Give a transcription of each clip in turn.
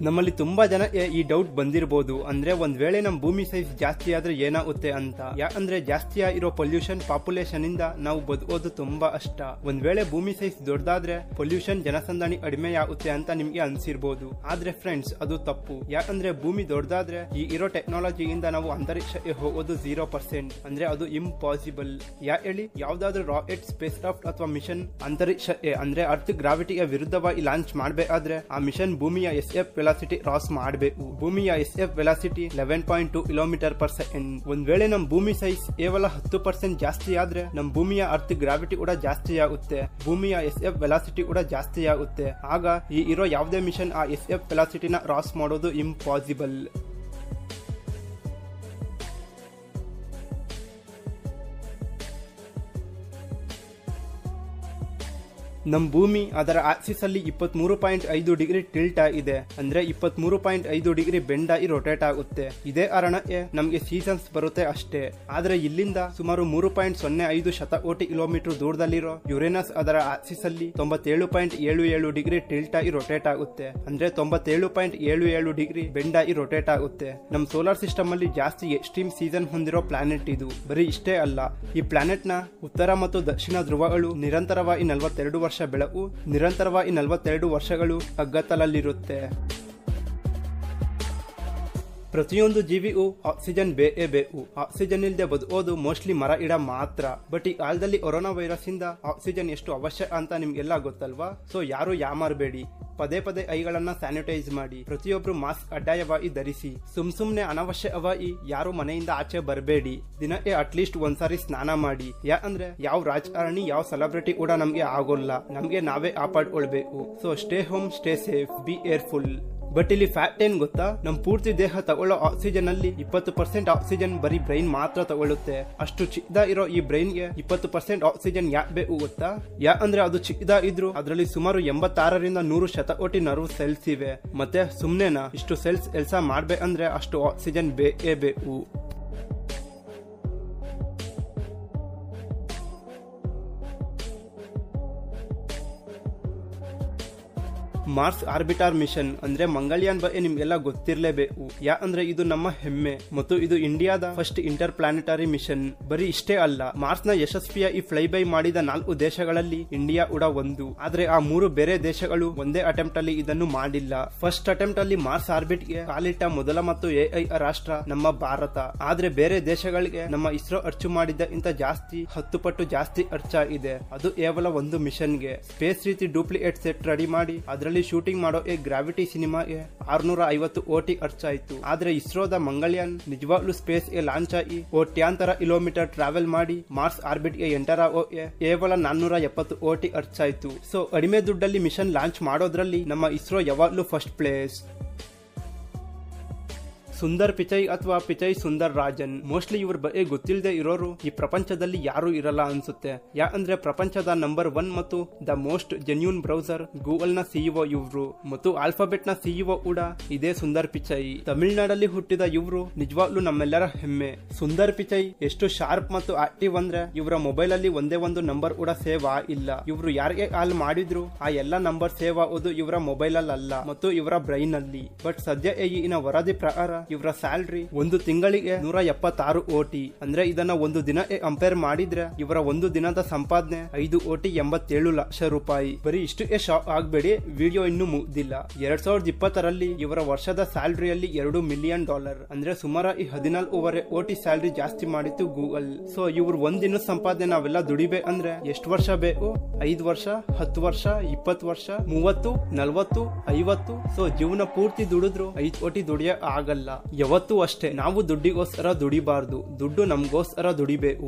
ನಮ್ಮಲ್ಲಿ ತುಂಬಾ ಜನಕ್ಕೆ ಈ ಡೌಟ್ ಬಂದಿರಬಹುದು, ಅಂದ್ರೆ ಒಂದ್ ವೇಳೆ ನಮ್ ಭೂಮಿ ಸೈಜ್ ಜಾಸ್ತಿ ಆದ್ರೆ ಏನಾಗುತ್ತೆ ಅಂತ. ಯಾಕಂದ್ರೆ ಜಾಸ್ತಿ ಇರೋ ಪೊಲ್ಯೂಷನ್ ಪಾಪ್ಯುಲೇಷನ್ ಇಂದ ನಾವು ಬದುಕೋದು ತುಂಬಾ ಕಷ್ಟ. ಒಂದ್ ವೇಳೆ ಭೂಮಿ ಸೈಜ್ ದೊಡ್ಡದಾದ್ರೆ ಪೊಲ್ಯೂಷನ್ ಜನಸಂದಣಿ ಕಡಿಮೆಯಾಗುತ್ತೆ ಅಂತ ನಿಮ್ಗೆ ಅನ್ಸಿರ್ಬೋದು. ಆದ್ರೆ ಫ್ರೆಂಡ್ಸ್ ಅದು ತಪ್ಪು. ಯಾಕಂದ್ರೆ ಭೂಮಿ ದೊಡ್ಡದಾದ್ರೆ ಈ ಇರೋ ಟೆಕ್ನಾಲಜಿಯಿಂದ ನಾವು ಅಂತರಿಕ್ಷಕ್ಕೆ ಹೋಗೋದು 0%, ಅಂದ್ರೆ ಅದು ಇಂಪಾಸಿಬಲ್. ಹೇಳಿ, ಯಾವ್ದಾದ್ರು ರಾಕೆಟ್, ಸ್ಪೇಸ್ ಕ್ರಾಫ್ಟ್ ಅಥವಾ ಮಿಷನ್ ಅಂತರಿಕ್ಷಕ್ಕೆ ಅಂದ್ರೆ ಅರ್ತ್ ಗ್ರಾವಿಟಿಗೆ ವಿರುದ್ಧವಾಗಿ ಲಾಂಚ್ ಮಾಡ್ಬೇಕಾದ್ರೆ ಆ ಮಿಷನ್ ಭೂಮಿಯ SF ವೆಲಾಸಿಟಿ ಕ್ರಾಸ್ ಮಾಡಬೇಕು. ಭೂಮಿಯ SF ವೆಲಾಸಿಟಿ 11.2 km/s. ಒಂದ್ ವೇಳೆ ನಮ್ ಭೂಮಿ ಸೈಜ್ ಕೇವಲ 10% ಜಾಸ್ತಿ ಆದ್ರೆ ನಮ್ ಭೂಮಿಯ ಅರ್ತ್ ಗ್ರಾವಿಟಿ ಕೂಡ ಜಾಸ್ತಿ ಆಗುತ್ತೆ, ಭೂಮಿಯ SF ವೆಲಾಸಿಟಿ ಕೂಡ ಜಾಸ್ತಿ ಆಗುತ್ತೆ. ಆಗ ಈ ಇರೋ ಯಾವುದೇ ಮಿಷನ್ ಆ SF ವೆಲಾಸಿಟಿನ ಕ್ರಾಸ್ ಮಾಡೋದು ಇಂಪಾಸಿಬಲ್. ನಮ್ ಭೂಮಿ ಅದರ ಆಕ್ಸಿಸ್ ಅಲ್ಲಿ 23.5 ಡಿಗ್ರಿ ಟಿಲ್ಟ್ ಆಗಿದೆ, ಅಂದ್ರೆ 23.5 ಡಿಗ್ರಿ ಬೆಂಡ್ ಆಗಿ ರೊಟೇಟ್ ಆಗುತ್ತೆ. ಇದೇ ಕಾರಣಕ್ಕೆ ನಮ್ಗೆ ಸೀಸನ್ಸ್ ಬರುತ್ತೆ ಅಷ್ಟೇ. ಆದ್ರೆ ಇಲ್ಲಿಂದ ಸುಮಾರು 3.05 ಶತಕೋಟಿ ಕಿಲೋಮೀಟರ್ ದೂರದಲ್ಲಿರೋ ಯುರೇನಸ್ ಅದರ ಆಕ್ಸಿಸ್ ಅಲ್ಲಿ 97.77 ಡಿಗ್ರಿ ಟಿಲ್ಟ್ ಆಗಿ ರೊಟೇಟ್ ಆಗುತ್ತೆ, ಅಂದ್ರೆ 97.77 ಡಿಗ್ರಿ ಬೆಂಡ್ ಆಗಿ ರೊಟೇಟ್ ಆಗುತ್ತೆ. ನಮ್ ಸೋಲಾರ್ ಸಿಸ್ಟಮ್ ಅಲ್ಲಿ ಜಾಸ್ತಿ ಎಕ್ಸ್ಟ್ರೀಮ್ ಸೀಸನ್ ಹೊಂದಿರೋ ಪ್ಲಾನೆಟ್ ಇದು. ಬರೀ ಇಷ್ಟೇ ಅಲ್ಲ, ಈ ಪ್ಲಾನೆಟ್ ನ ಉತ್ತರ ಮತ್ತು ದಕ್ಷಿಣ ಧ್ರುವಗಳು ನಿರಂತರವಾಗಿ 42 ವರ್ಷ ಬೆಳಕು, ನಿರಂತರವಾಗಿ 42 ವರ್ಷಗಳು ಕಗ್ಗತ್ತಲಲ್ಲಿರುತ್ತೆ. ಪ್ರತಿಯೊಂದು ಜೀವಿಗೂ ಆಕ್ಸಿಜನ್ ಬೇಕೇ ಬೇಕು. ಆಕ್ಸಿಜನ್ ಇಲ್ಲದೆ ಬದುಕೋದು ಮೋಸ್ಟ್ಲಿ ಮರ ಗಿಡ ಮಾತ್ರ. ಬಟ್ ಈ ಕಾಲದಲ್ಲಿ ಕೊರೋನಾ ವೈರಸ್ ಇಂದ ಆಕ್ಸಿಜನ್ ಎಷ್ಟು ಅವಶ್ಯ ಅಂತ ನಿಮ್ಗೆಲ್ಲ ಗೊತ್ತಲ್ವಾ? ಸೊ ಯಾರು ಯಾಮಾರಬೇಡಿ, ಪದೇ ಪದೇ ಕೈಗಳನ್ನ ಸ್ಯಾನಿಟೈಸ್ ಮಾಡಿ, ಪ್ರತಿಯೊಬ್ರು ಮಾಸ್ಕ್ ಕಡ್ಡಾಯವಾಗಿ ಧರಿಸಿ, ಸುಮ್ನೆ ಅನಾವಶ್ಯಕವಾಗಿ ಯಾರು ಮನೆಯಿಂದ ಆಚೆ ಬರಬೇಡಿ. ದಿನಕ್ಕೆ ಅಟ್ಲೀಸ್ಟ್ ಒಂದ್ಸಾರಿ ಸ್ನಾನ ಮಾಡಿ. ಯಾಕಂದ್ರೆ ಯಾವ ರಾಜಕಾರಣಿ ಯಾವ ಸೆಲೆಬ್ರಿಟಿ ಕೂಡ ನಮ್ಗೆ ಆಗೋಲ್ಲ, ನಮ್ಗೆ ನಾವೇ ಕಾಪಾಡ್ಕೊಳ್ಬೇಕು. So stay home, stay safe, be careful. But ಇಲ್ಲಿ ಫ್ಯಾಕ್ಟ್ ಏನ್ ಗೊತ್ತಾ, ನಮ್ ಪೂರ್ತಿ ದೇಹ ತಗೊಳ್ಳೋ ಆಕ್ಸಿಜನ್ ಅಲ್ಲಿ 20% ಆಕ್ಸಿಜನ್ ಬರೀ ಬ್ರೈನ್ ಮಾತ್ರ ತಗೊಳ್ಳುತ್ತೆ. ಅಷ್ಟು ಚಿಕ್ಕದ ಇರೋ ಈ ಬ್ರೈನ್ ಗೆ 20% ಆಕ್ಸಿಜನ್ ಯಾಕೆ ಬೇಕು ಗೊತ್ತಾ? ಯಾಕಂದ್ರೆ ಅದು ಚಿಕ್ಕದ ಇದ್ರು ಅದರಲ್ಲಿ ಸುಮಾರು 86ರಿಂದ 100 ಶತಕೋಟಿ ನರ್ವ್ ಸೆಲ್ಸ್ ಇವೆ. ಮತ್ತೆ ಸುಮ್ನೆನಾ, ಇಷ್ಟು ಸೆಲ್ಸ್ ಕೆಲಸ ಮಾಡ್ಬೇಕಂದ್ರೆ ಅಷ್ಟು ಆಕ್ಸಿಜನ್ ಬೇಕೇ ಬೇಕು. ಮಾರ್ಸ್ ಆರ್ಬಿಟರ್ ಮಿಷನ್ ಅಂದ್ರೆ ಮಂಗಳಯಾನ್ ಬಗ್ಗೆ ನಿಮ್ಗೆಲ್ಲ ಗೊತ್ತಿರಲೇಬೇಕು. ಯಾಕಂದ್ರೆ ಇದು ನಮ್ಮ ಹೆಮ್ಮೆ ಮತ್ತು ಇದು ಇಂಡಿಯಾದ ಫಸ್ಟ್ ಇಂಟರ್ ಪ್ಲಾನೆಟರಿ ಮಿಷನ್. ಬರೀ ಇಷ್ಟೇ ಅಲ್ಲ, ಮಾರ್ಸ್ ನ ಯಶಸ್ವಿಯಾಗಿ ಫ್ಲೈ ಬೈ ಮಾಡಿದ 4 ದೇಶಗಳಲ್ಲಿ ಇಂಡಿಯಾ ಕೂಡ ಒಂದು. ಆದ್ರೆ ಆ 3 ಬೇರೆ ದೇಶಗಳು ಒಂದೇ ಅಟೆಂಪ್ಟ್ ಅಲ್ಲಿ ಇದನ್ನು ಮಾಡಿಲ್ಲ. ಫಸ್ಟ್ ಅಟೆಂಪ್ಟ್ ಅಲ್ಲಿ ಮಾರ್ಸ್ ಆರ್ಬಿಟ್ ಗೆ ಕಾಲಿಟ್ಟ ಮೊದಲ ಮತ್ತು AI ರಾಷ್ಟ್ರ ನಮ್ಮ ಭಾರತ. ಆದ್ರೆ ಬೇರೆ ದೇಶಗಳಿಗೆ ನಮ್ಮ ಇಸ್ರೋ ಖರ್ಚು ಮಾಡಿದ್ದ ಇಂತ ಜಾಸ್ತಿ 10 ಪಟ್ಟು ಜಾಸ್ತಿ ಖರ್ಚಾಗಿದೆ. ಅದು ಕೇವಲ ಒಂದು ಮಿಷನ್ ಗೆ. ಸ್ಪೇಸ್ ರೀತಿ ಡೂಪ್ಲಿಕೇಟ್ ಸೆಟ್ ರೆಡಿ ಮಾಡಿ ಅದರಲ್ಲಿ ಶೂಟಿಂಗ್ ಮಾಡೋ ಗ್ರಾವಿಟಿ ಸಿನಿಮಾಗೆ 650 ಕೋಟಿ ಖರ್ಚಾಯಿತು. ಆದ್ರೆ ಇಸ್ರೋದ ಮಂಗಳಯಾನ್ ನಿಜವಾಗ್ಲೂ ಸ್ಪೇಸ್ ಗೆ ಲಾಂಚ್ ಆಗಿ ಕೋಟ್ಯಾಂತರ ಕಿಲೋಮೀಟರ್ ಟ್ರಾವೆಲ್ ಮಾಡಿ ಮಾರ್ಸ್ ಆರ್ಬಿಟ್ ಗೆ ಎಂಟರ್ ಆಗೋಕೆ ಕೇವಲ 470 ಕೋಟಿ ಖರ್ಚಾಯಿತು. ಸೊ ಕಡಿಮೆ ದುಡ್ಡಲ್ಲಿ ಮಿಷನ್ ಲಾಂಚ್ ಮಾಡೋದ್ರಲ್ಲಿ ನಮ್ಮ ಇಸ್ರೋ ಯಾವಾಗ್ಲೂ ಫಸ್ಟ್ ಪ್ಲೇಸ್. ಸುಂದರ್ ಪಿಚೈ ಅಥವಾ ಪಿಚೈ ಸುಂದರ್ ರಾಜನ್, ಮೋಸ್ಟ್ಲಿ ಇವ್ರ ಬಗ್ಗೆ ಗೊತ್ತಿಲ್ಲದೆ ಇರೋರು ಈ ಪ್ರಪಂಚದಲ್ಲಿ ಯಾರು ಇರಲ್ಲ ಅನ್ಸುತ್ತೆ. ಯಾಕಂದ್ರೆ ಪ್ರಪಂಚದ ನಂಬರ್ 1 ಮತ್ತು the most genuine browser Google ನ CEO ಇವ್ರು, ಮತ್ತು ಆಲ್ಫಾಬೆಟ್ ನ CEO ಕೂಡ ಇದೇ ಸುಂದರ್ ಪಿಚೈ. ತಮಿಳುನಾಡಲ್ಲಿ ಹುಟ್ಟಿದ ಇವ್ರು ನಿಜವಾಗ್ಲೂ ನಮ್ಮೆಲ್ಲರ ಹೆಮ್ಮೆ. ಸುಂದರ್ ಪಿಚೈ ಎಷ್ಟು ಶಾರ್ಪ್ ಮತ್ತು ಆಕ್ಟಿವ್ ಅಂದ್ರೆ ಇವರ ಮೊಬೈಲ್ ಅಲ್ಲಿ ಒಂದೇ ಒಂದು ನಂಬರ್ ಕೂಡ ಸೇವ್ ಇಲ್ಲ. ಇವ್ರು ಯಾರಿಗೆ ಕಾಲ್ ಮಾಡಿದ್ರು ಆ ಎಲ್ಲಾ ನಂಬರ್ ಸೇವ್ ಆಗೋದು ಇವರ ಮೊಬೈಲ್ ಅಲ್ಲ ಮತ್ತು ಇವರ ಬ್ರೈನ್ ಅಲ್ಲಿ. ಬಟ್ ಸದ್ಯ ಈಗಿನ ವರದಿ ಪ್ರಕಾರ ಇವರ ಸ್ಯಾಲರಿ ಒಂದು ತಿಂಗಳಿಗೆ 176 ಕೋಟಿ. ಅಂದ್ರೆ ಇದನ್ನ ಒಂದು ದಿನಕ್ಕೆ ಕಂಪೇರ್ ಮಾಡಿದ್ರೆ ಇವರ ಒಂದು ದಿನದ ಸಂಪಾದನೆ 5,87,00,000 ರೂಪಾಯಿ. ಬರೀ ಇಷ್ಟಕ್ಕೆ ಶಾಕ್ ಆಗ್ಬೇಡಿ, ವಿಡಿಯೋ ಇನ್ನೂ ಮುಗ್ದಿಲ್ಲ. 2020ರಲ್ಲಿ ಇವರ ವರ್ಷದ ಸ್ಯಾಲರಿಯಲ್ಲಿ $2 ಮಿಲಿಯನ್, ಅಂದ್ರೆ ಸುಮಾರು 14.5 ಕೋಟಿ ಸ್ಯಾಲರಿ ಜಾಸ್ತಿ ಮಾಡಿತ್ತು ಗೂಗಲ್. ಸೊ ಇವ್ರು ಒಂದಿನ ಸಂಪಾದನೆ ನಾವೆಲ್ಲ ದುಡಿಬೇಕಂದ್ರೆ ಎಷ್ಟು ವರ್ಷ ಬೇಕು? 5 ವರ್ಷ, 10 ವರ್ಷ, 20 ವರ್ಷ, 30, 40, 50. ಸೊ ಜೀವನ ಪೂರ್ತಿ ದುಡಿದ್ರು 5 ಕೋಟಿ ದುಡಿಯ ಆಗಲ್ಲ. ಯಾವತ್ತೂ ಅಷ್ಟೇ, ನಾವು ದುಡ್ಡಿಗೋಸ್ಕರ ದುಡಿಬಾರ್ದು, ದುಡ್ಡು ನಮಗೋಸ್ಕರ ದುಡಿಬೇಕು.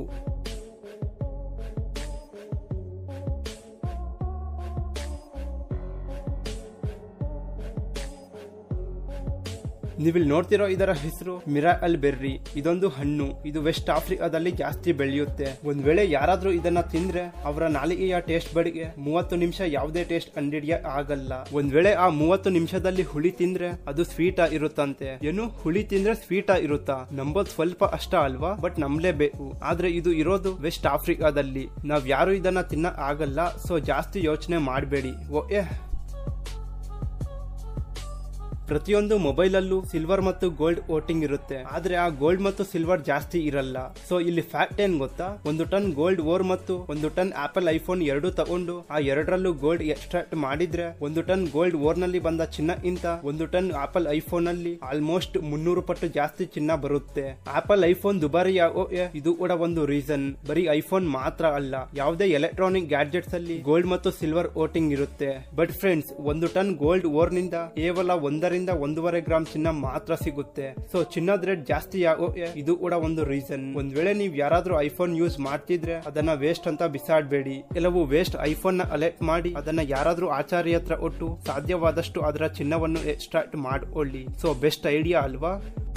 ನೀವಿಲ್ಲಿ ನೋಡ್ತಿರೋ ಇದರ ಹೆಸರು ಮಿರಾಕಲ್ ಬೆರ್ರಿ. ಇದೊಂದು ಹಣ್ಣು. ಇದು ವೆಸ್ಟ್ ಆಫ್ರಿಕಾದಲ್ಲಿ ಜಾಸ್ತಿ ಬೆಳೆಯುತ್ತೆ. ಒಂದ್ ವೇಳೆ ಯಾರಾದ್ರೂ ಇದನ್ನ ತಿಂದ್ರೆ ಅವರ ನಾಲಿಗೆಯ ಟೇಸ್ಟ್ ಬಡಿಗೆ 30 ನಿಮಿಷ ಯಾವುದೇ ಟೇಸ್ಟ್ ಕಂಡಿಡಿಯ ಆಗಲ್ಲ. ಒಂದ್ ವೇಳೆ ಆ 30 ನಿಮಿಷದಲ್ಲಿ ಹುಳಿ ತಿಂದ್ರೆ ಅದು ಸ್ವೀಟ್ ಇರುತ್ತಂತೆ. ಏನು, ಹುಳಿ ತಿಂದ್ರೆ ಸ್ವೀಟ್ ಇರುತ್ತಾ? ನಂಬೋದು ಸ್ವಲ್ಪ ಅಷ್ಟ ಅಲ್ವಾ, ಬಟ್ ನಂಬಲೇಬೇಕು. ಆದ್ರೆ ಇದು ಇರೋದು ವೆಸ್ಟ್ ಆಫ್ರಿಕಾದಲ್ಲಿ. ನಾವ್ ಯಾರು ಇದನ್ನ ತಿನ್ನ ಆಗಲ್ಲ. ಸೊ ಜಾಸ್ತಿ ಯೋಚನೆ ಮಾಡಬೇಡಿ. ಓಕೆ, ಪ್ರತಿಯೊಂದು ಮೊಬೈಲ್ ಅಲ್ಲೂ ಸಿಲ್ವರ್ ಮತ್ತು ಗೋಲ್ಡ್ ವೋಟಿಂಗ್ ಇರುತ್ತೆ, ಆದ್ರೆ ಆ ಗೋಲ್ಡ್ ಮತ್ತು ಸಿಲ್ವರ್ ಜಾಸ್ತಿ ಇರಲ್ಲ. ಸೊ ಇಲ್ಲಿ ಫ್ಯಾಕ್ಟ್ ಏನ್ ಗೊತ್ತಾ, 1 ಟನ್ ಗೋಲ್ಡ್ ಓರ್ ಮತ್ತು 1 ಟನ್ ಆಪಲ್ ಐಫೋನ್ ಎರಡು ತಗೊಂಡು ಆ ಎರಡರಲ್ಲೂ ಗೋಲ್ಡ್ ಎಕ್ಸ್ಟ್ರಾಕ್ಟ್ ಮಾಡಿದ್ರೆ 1 ಟನ್ ಗೋಲ್ಡ್ ಓರ್ ನಲ್ಲಿ ಬಂದ ಚಿನ್ನ ಇಂತ 1 ಟನ್ ಆಪಲ್ ಐಫೋನ್ ಅಲ್ಲಿ ಆಲ್ಮೋಸ್ಟ್ 300 ಪಟ್ಟು ಜಾಸ್ತಿ ಚಿನ್ನ ಬರುತ್ತೆ. ಆಪಲ್ ಐಫೋನ್ ದುಬಾರಿ ಇದು ಕೂಡ ಒಂದು ರೀಸನ್. ಬರೀ ಐಫೋನ್ ಮಾತ್ರ ಅಲ್ಲ, ಯಾವುದೇ ಎಲೆಕ್ಟ್ರಾನಿಕ್ ಗ್ಯಾಡ್ಜೆಟ್ಸ್ ಅಲ್ಲಿ ಗೋಲ್ಡ್ ಮತ್ತು ಸಿಲ್ವರ್ ವೋಟಿಂಗ್ ಇರುತ್ತೆ. But friends, 1 ton gold ore ನಿಂದ ಕೇವಲ 1 ರಿಂದ 1.5 ಗ್ರಾಮ್ ಚಿನ್ನ ಮಾತ್ರ ಸಿಗುತ್ತೆ. ಸೊ ಚಿನ್ನದ ರೇಟ್ ಜಾಸ್ತಿ ಇದು ಕೂಡ ಒಂದು ರೀಸನ್. ಒಂದ್ ವೇಳೆ ನೀವ್ ಯಾರಾದ್ರೂ ಐಫೋನ್ ಯೂಸ್ ಮಾಡ್ತಿದ್ರೆ ಅದನ್ನ ವೇಸ್ಟ್ ಅಂತ ಬಿಸಾಡ್ಬೇಡಿ. ಕೆಲವು ವೇಸ್ಟ್ ಐಫೋನ್ ನ ಅಲೆಕ್ಟ್ ಮಾಡಿ ಅದನ್ನ ಯಾರಾದ್ರೂ ಆಚಾರ್ಯ ಹತ್ರ ಒಟ್ಟು ಸಾಧ್ಯವಾದಷ್ಟು ಅದರ ಚಿನ್ನವನ್ನು ಎಕ್ಸ್ಟ್ರಾಕ್ಟ್ ಮಾಡ್ಕೊಳ್ಳಿ. ಸೊ ಬೆಸ್ಟ್ ಐಡಿಯಾ ಅಲ್ವಾ?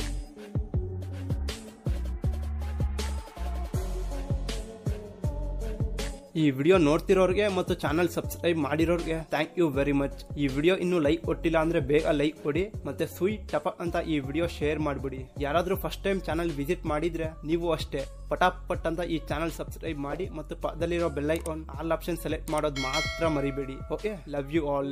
ಈ ವಿಡಿಯೋ ನೋಡ್ತಿರೋರ್ಗೆ ಮತ್ತು ಚಾನಲ್ ಸಬ್ಸ್ಕ್ರೈಬ್ ಮಾಡಿರೋರ್ಗೆ ಥ್ಯಾಂಕ್ ಯು ವೆರಿ ಮಚ್. ಈ ವಿಡಿಯೋ ಇನ್ನೂ ಲೈಕ್ ಕೊಟ್ಟಿಲ್ಲ ಅಂದ್ರೆ ಬೇಗ ಲೈಕ್ ಕೊಡಿ, ಮತ್ತೆ ಸ್ವೀಟ್ ಟಪ ಅಂತ ಈ ವಿಡಿಯೋ ಶೇರ್ ಮಾಡ್ಬಿಡಿ. ಯಾರಾದ್ರೂ ಫಸ್ಟ್ ಟೈಮ್ ಚಾನಲ್ ವಿಸಿಟ್ ಮಾಡಿದ್ರೆ ನೀವು ಅಷ್ಟೇ ಪಟಾಪಟ್ ಅಂತ ಈ ಚಾನಲ್ ಸಬ್ಸ್ಕ್ರೈಬ್ ಮಾಡಿ ಮತ್ತು ಪಕ್ಕದಲ್ಲಿರೋ bell icon all option select ಮಾಡೋದು ಮಾತ್ರ ಮರಿಬೇಡಿ. Okay, love you all.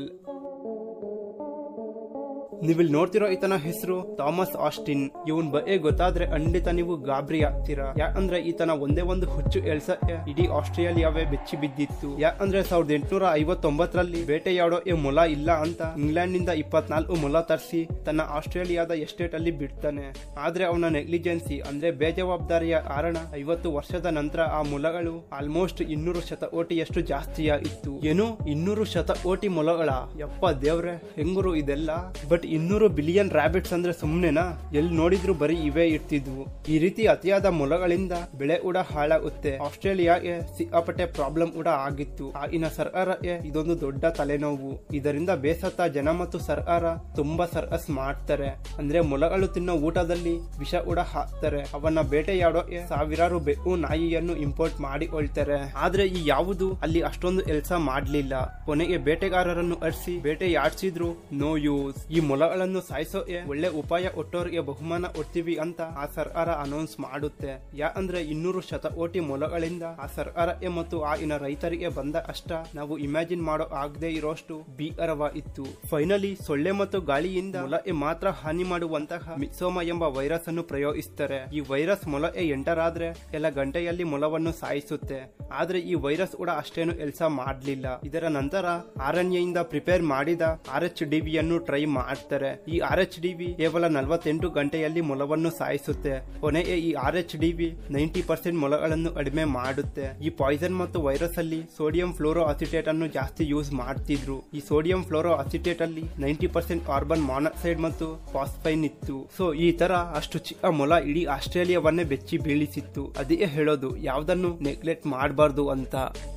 ನೀವಿಲ್ಲಿ ನೋಡ್ತಿರೋ ಈತನ ಹೆಸರು ಥಾಮಸ್ ಆಸ್ಟಿನ್. ಇವನ್ ಬಗ್ಗೆ ಗೊತ್ತಾದ್ರೆ ಖಂಡಿತ ನೀವು ಗಾಬರಿ ಆಗ್ತೀರಾ. ಯಾಕಂದ್ರೆ ಈತನ ಒಂದೇ ಒಂದು ಹುಚ್ಚು ಎಳ್ಸಕ್ಕೆ ಇಡೀ ಆಸ್ಟ್ರೇಲಿಯಾವೇ ಬೆಚ್ಚಿ ಬಿದ್ದಿತ್ತು. ಯಾಕಂದ್ರೆ 1859ರಲ್ಲಿ ಬೇಟೆಯಾಡೋ ಮೊಲ ಇಲ್ಲ ಅಂತ ಇಂಗ್ಲೆಂಡ್ ನಿಂದ 24 ಮೊಲ ತರಿಸಿ ತನ್ನ ಆಸ್ಟ್ರೇಲಿಯಾದ ಎಸ್ಟೇಟ್ ಅಲ್ಲಿ ಬಿಡ್ತಾನೆ. ಆದ್ರೆ ಅವನ ನೆಗ್ಲಿಜೆನ್ಸಿ ಅಂದ್ರೆ ಬೇಜವಾಬ್ದಾರಿಯ ಕಾರಣ 50 ವರ್ಷದ ನಂತರ ಆ ಮೊಲಗಳು ಆಲ್ಮೋಸ್ಟ್ 200 ಶತಕೋಟಿಯಷ್ಟು ಜಾಸ್ತಿಯಾಗಿತ್ತು. ಏನು 200 ಶತಕೋಟಿ ಮೊಲಗಳ? ಯಪ್ಪ ದೇವ್ರೆ, ಹೆಂಗುರು ಇದೆಲ್ಲ. ಬಟ್ 200 ಬಿಲಿಯನ್ ರಾಬಿಟ್ಸ್ ಅಂದ್ರೆ ಸುಮ್ನೆನಾ? ಎಲ್ಲಿ ನೋಡಿದ್ರು ಬರೀ ಇವೇ ಇರ್ತಿದ್ವು. ಈ ರೀತಿ ಅತಿಯಾದ ಮೊಲಗಳಿಂದ ಬೆಳೆ ಕೂಡ ಹಾಳಾಗುತ್ತೆ. ಆಸ್ಟ್ರೇಲಿಯಾಗೆ ಸಿಕ್ಕಾಪಟ್ಟೆ ಪ್ರಾಬ್ಲಮ್ ಕೂಡ ಆಗಿತ್ತು. ಆಗಿನ ಸರ್ಕಾರಕ್ಕೆ ಇದೊಂದು ದೊಡ್ಡ ತಲೆನೋವು. ಇದರಿಂದ ಬೇಸತ್ತ ಜನ ಮತ್ತು ಸರ್ಕಾರ ತುಂಬಾ ಸರ್ಕಸ್ ಮಾಡ್ತಾರೆ. ಅಂದ್ರೆ ಮೊಲಗಳು ತಿನ್ನೋ ಊಟದಲ್ಲಿ ವಿಷ ಕೂಡ ಹಾಕ್ತಾರೆ. ಅವನ್ನ ಬೇಟೆಯಾಡೋಕೆ ಸಾವಿರಾರು ಬೆಕ್ಕು ನಾಯಿಯನ್ನು ಇಂಪೋರ್ಟ್ ಮಾಡಿಕೊಳ್ತಾರೆ. ಆದ್ರೆ ಈ ಯಾವುದು ಅಲ್ಲಿ ಅಷ್ಟೊಂದು ಕೆಲಸ ಮಾಡ್ಲಿಲ್ಲ. ಕೊನೆಗೆ ಬೇಟೆಗಾರರನ್ನು ಅರ್ಸಿ ಬೇಟೆಯಾಡ್ಸಿದ್ರು, ನೋ ಯೂಸ್. ಈ ಮೊಲಗಳನ್ನು ಸಾಯಿಸೋಕೆ ಒಳ್ಳೆ ಉಪಾಯ ಒಟ್ಟೋರ್ಗೆ ಬಹುಮಾನ ಕೊಡ್ತೀವಿ ಅಂತ ಆ ಸರ್ಕಾರ ಅನೌನ್ಸ್ ಮಾಡುತ್ತೆ. ಯಾಕಂದ್ರೆ 200 ಶತಕೋಟಿ ಮೊಲಗಳಿಂದ ಆ ಸರ್ಕಾರಕ್ಕೆ ಮತ್ತು ಆಗಿನ ರೈತರಿಗೆ ಬಂದ ಅಷ್ಟ ನಾವು ಇಮ್ಯಾಜಿನ್ ಮಾಡೋ ಆಗದೆ ಇರೋಷ್ಟು ಭೀಕರವಾಗಿತ್ತು. ಫೈನಲಿ ಸೊಳ್ಳೆ ಮತ್ತು ಗಾಳಿಯಿಂದ ಮೊಲಕ್ಕೆ ಮಾತ್ರ ಹಾನಿ ಮಾಡುವಂತಹ ಮಿಕ್ಸೋಮಾ ಎಂಬ ವೈರಸ್ ಅನ್ನು ಪ್ರಯೋಗಿಸುತ್ತಾರೆ. ಈ ವೈರಸ್ ಮೊಲಕ್ಕೆ ಎಂಟರ್ ಆದ್ರೆ ಕೆಲ ಗಂಟೆಯಲ್ಲಿ ಮೊಲವನ್ನು ಸಾಯಿಸುತ್ತೆ. ಆದ್ರೆ ಈ ವೈರಸ್ ಕೂಡ ಅಷ್ಟೇನು ಕೆಲಸ ಮಾಡ್ಲಿಲ್ಲ. ಇದರ ನಂತರ ಆರಣ್ಯದಿಂದ ಪ್ರಿಪೇರ್ ಮಾಡಿದ RHDV ಯನ್ನು ಟ್ರೈ ಮಾಡ್ತಾರೆ. ಈ RHDV ಕೇವಲ 48 ಗಂಟೆಯಲ್ಲಿ ಮೊಲವನ್ನು ಸಾಯಿಸುತ್ತೆ. ಕೊನೆಗೆ ಈ RHDV 90% ಮೊಲಗಳನ್ನು ಕಡಿಮೆ ಮಾಡುತ್ತೆ. ಈ ಪಾಯ್ಸನ್ ಮತ್ತು ವೈರಸ್ ಅಲ್ಲಿ ಸೋಡಿಯಂ ಫ್ಲೋರೋ ಅಸಿಟೇಟ್ ಅನ್ನು ಜಾಸ್ತಿ ಯೂಸ್ ಮಾಡ್ತಿದ್ರು. ಈ ಸೋಡಿಯಂ ಫ್ಲೋರೋ ಅಸಿಟೇಟ್ ಅಲ್ಲಿ 90% ಕಾರ್ಬನ್ ಮಾನಾಕ್ಸೈಡ್ ಮತ್ತು ಫಾಸ್ಫೈನ್ ಇತ್ತು. ಸೊ ಈ ತರ ಅಷ್ಟು ಚಿಕ್ಕ ಮೊಲ ಇಡೀ ಆಸ್ಟ್ರೇಲಿಯಾವನ್ನೇ ಬೆಚ್ಚಿ ಬೀಳಿಸಿತ್ತು. ಅದೇ ಹೇಳೋದು, ಯಾವ್ದನ್ನು ನೆಗ್ಲೆಕ್ಟ್ ಮಾಡಬಾರ್ದು ಅಂತ.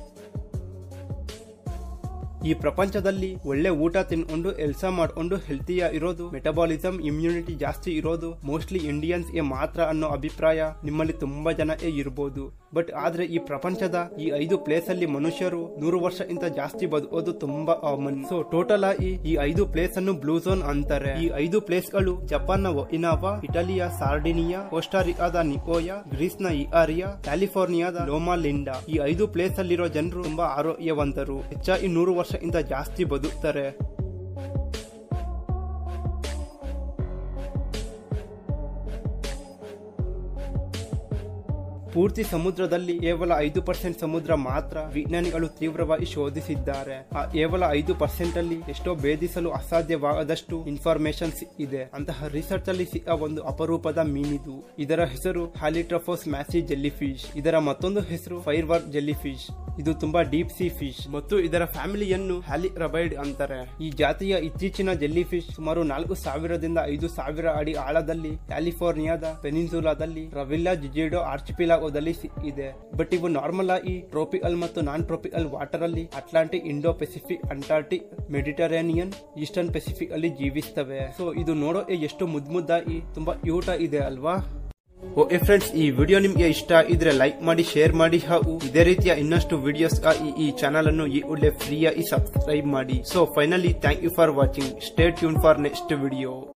ಈ ಪ್ರಪಂಚದಲ್ಲಿ ಒಳ್ಳೆ ಊಟ ತಿನ್ಕೊಂಡು ಕೆಲಸ ಮಾಡ್ಕೊಂಡು ಹೆಲ್ತಿಯ ಇರೋದು, ಮೆಟಬಾಲಿಸಂ ಇಮ್ಯುನಿಟಿ ಜಾಸ್ತಿ ಇರೋದು ಮೋಸ್ಟ್ಲಿ ಇಂಡಿಯನ್ಸ್ ಗೆ ಮಾತ್ರ ಅನ್ನೋ ಅಭಿಪ್ರಾಯ ನಿಮ್ಮಲ್ಲಿ ತುಂಬಾ ಜನ ಇರಬಹುದು. ಬಟ್ ಆದ್ರೆ ಈ ಪ್ರಪಂಚದ ಈ 5 ಪ್ಲೇಸ್ ಅಲ್ಲಿ ಮನುಷ್ಯರು 100 ವರ್ಷಕ್ಕಿಂತ ಜಾಸ್ತಿ ಬದುಕೋದು ತುಂಬಾ ಕಾಮನ್. ಸೊ ಟೋಟಲ್ ಆಗಿ ಈ 5 ಪ್ಲೇಸ್ ಅನ್ನು ಬ್ಲೂ ಝೋನ್ ಅಂತಾರೆ. ಈ 5 ಪ್ಲೇಸ್ ಗಳು ಜಪಾನ್ ನ ಒಕಿನಾವಾ, ಇಟಲಿಯ ಸಾರ್ಡಿನಿಯಾ, ಕೋಸ್ಟಾರಿಕಾದ ನಿಕೋಯಾ, ಗ್ರೀಸ್ ನ ಇಆರಿಯಾ, ಕ್ಯಾಲಿಫೋರ್ನಿಯಾದ ಲೋಮಾ ಲಿಂಡಾ. ಈ 5 ಪ್ಲೇಸ್ ಅಲ್ಲಿರೋ ಜನರು ತುಂಬಾ ಆರೋಗ್ಯವಂತರು. ಹೆಚ್ಚಾಗಿ 100 ವರ್ಷಕ್ಕಿಂತ ಜಾಸ್ತಿ ಬದುಕ್ತಾರೆ. ಪೂರ್ತಿ ಸಮುದ್ರದಲ್ಲಿ ಕೇವಲ 5% ಸಮುದ್ರ ಮಾತ್ರ ವಿಜ್ಞಾನಿಗಳು ತೀವ್ರವಾಗಿ ಶೋಧಿಸಿದ್ದಾರೆ. ಆ ಕೇವಲ 5% ಅಲ್ಲಿ ಎಷ್ಟೋ ಭೇದಿಸಲು ಅಸಾಧ್ಯವಾದಷ್ಟು ಇನ್ಫಾರ್ಮೇಶನ್ ಇದೆ. ಅಂತಹ ರಿಸರ್ಚ್ ಅಲ್ಲಿ ಸಿಕ್ಕ ಒಂದು ಅಪರೂಪದ ಮೀನಿದು. ಇದರ ಹೆಸರು ಹಾಲಿಟ್ರಫೋಸ್ ಮ್ಯಾಸಿ ಜೆಲ್ಲಿ ಫಿಶ್. ಇದರ ಮತ್ತೊಂದು ಹೆಸರು ಫೈರ್ ವರ್ಕ್ ಜೆಲ್ಲಿ ಫಿಶ್. ಇದು ತುಂಬಾ ಡೀಪ್ ಸಿ ಫಿಶ್ ಮತ್ತು ಇದರ ಫ್ಯಾಮಿಲಿಯನ್ನು ಹ್ಯಾಲಿರಬೈಡ್ ಅಂತಾರೆ. ಈ ಜಾತಿಯ ಇತ್ತೀಚಿನ ಜೆಲ್ಲಿ ಫಿಶ್ ಸುಮಾರು 4000ದಿಂದ 5000 ಅಡಿ ಆಳದಲ್ಲಿ ಕ್ಯಾಲಿಫೋರ್ನಿಯಾದ ಪೆನಿನ್ಸುಲಾದಲ್ಲಿ ರವಿಲ್ಲಾ ಜಿಜಿಡೋ ಆರ್ಚಿಪಿಲಾಗೋದಲ್ಲಿ ಇದೆ. ಬಟ್ ಇವು ನಾರ್ಮಲ್ ಆಗಿ ಟ್ರೋಪಿಕಲ್ ಮತ್ತು ನಾನ್ ಟ್ರೋಪಿಕಲ್ ವಾಟರ್ ಅಲ್ಲಿ Atlantic, Indo Pacific, Antarctic, Mediterranean, Eastern Pacific ಅಲ್ಲಿ ಜೀವಿಸ್ತವೆ. ಸೊ ಇದು ನೋಡೋ ಎಷ್ಟು ಮುದ್ದಾಗಿ ತುಂಬಾ ಕ್ಯೂಟ್ ಇದೆ ಅಲ್ವಾ? ಓಕೆ ಫ್ರೆಂಡ್ಸ್, ಈ ವಿಡಿಯೋ ನಿಮ್ಗೆ ಇಷ್ಟ ಇದ್ರೆ ಲೈಕ್ ಮಾಡಿ, ಶೇರ್ ಮಾಡಿ, ಹಾಗೂ ಇದೇ ರೀತಿಯ ಇನ್ನಷ್ಟು ವಿಡಿಯೋಸ್ ಈ ಚಾನಲ್ ಅನ್ನು ಈ ಒಳ್ಳೆ ಫ್ರೀಯಾಗಿ ಸಬ್ಸ್ಕ್ರೈಬ್ ಮಾಡಿ. So finally thank you for watching. Stay tune for next video.